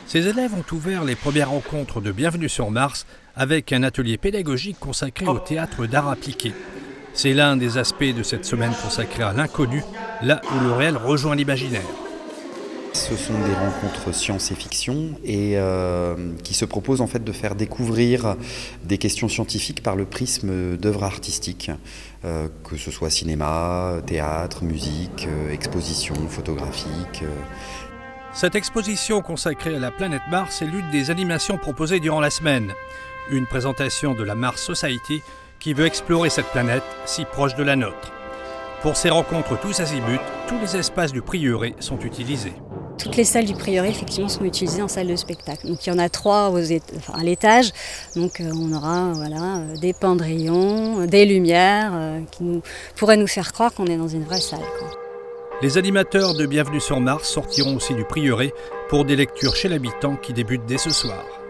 Ces élèves ont ouvert les premières rencontres de Bienvenue sur Mars avec un atelier pédagogique consacré au théâtre d'art appliqué. C'est l'un des aspects de cette semaine consacrée à l'inconnu, là où le réel rejoint l'imaginaire. Ce sont des rencontres science et fiction et qui se proposent en fait de faire découvrir des questions scientifiques par le prisme d'œuvres artistiques, que ce soit cinéma, théâtre, musique, exposition photographique. Cette exposition consacrée à la planète Mars est l'une des animations proposées durant la semaine. Une présentation de la Mars Society qui veut explorer cette planète si proche de la nôtre. Pour ces rencontres tous azimuts, tous les espaces du prieuré sont utilisés. Toutes les salles du prieuré effectivement sont utilisées en salle de spectacle. Donc il y en a 3 à l'étage. Donc on aura des pendrillons, des lumières qui pourraient nous faire croire qu'on est dans une vraie salle, quoi. Les animateurs de Bienvenue sur Mars sortiront aussi du prieuré pour des lectures chez l'habitant qui débutent dès ce soir.